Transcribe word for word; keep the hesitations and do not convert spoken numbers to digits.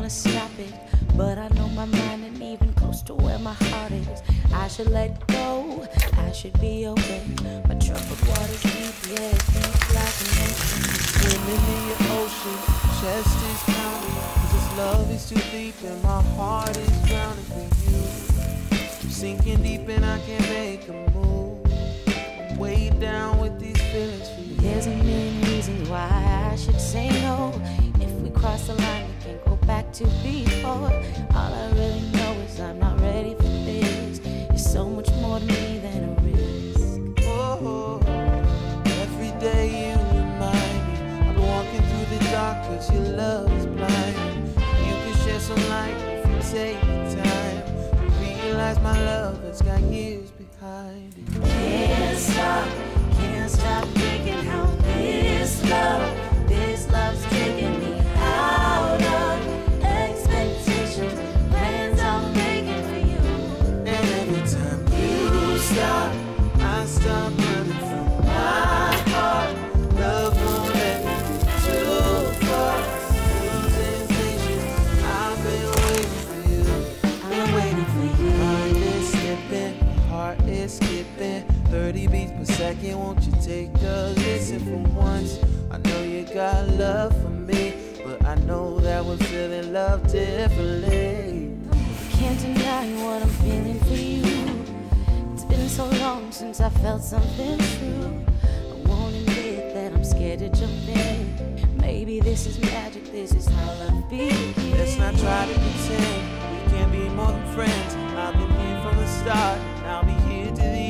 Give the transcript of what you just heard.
wanna stop it, but I know my mind ain't even close to where my heart is. I should let go, I should be open, but troubled waters deep, yeah, deep like an ocean. Swimming in your ocean, chest is pounding, 'cause this love is too deep and my heart is drowning for you. I'm sinking deep and I can't make a move. I'm way down with these feelings for you. There's a million reasons why I should say no. If we cross the line, we can't go back to before. All I really know is I'm not ready for this. You're so much more to me than a risk. Oh, every day you remind me I've been walking through the dark 'cause your love is blind. You can shed some light if you take the time to realize my love has got years behind it. Can't stop, can't stop thinking how this love, this love's taking me out of expectations, plans I'm making for you. And every time you stop, I stop running from my heart. Love won't let me get too far. Losing patience, I've been waiting for you. I've been waiting for you. Mind is slipping, heart is skipping, thirty beats per second. Won't you take a listen for once? I know you got love for me, but I know that we're feeling love differently. Can't deny what I'm feeling for you. It's been so long since I felt something true. I won't admit that I'm scared to jump in. Maybe this is magic, this is how love begins. Let's not try to pretend we can't be more than friends. I've been here from the start, and I'll be here to the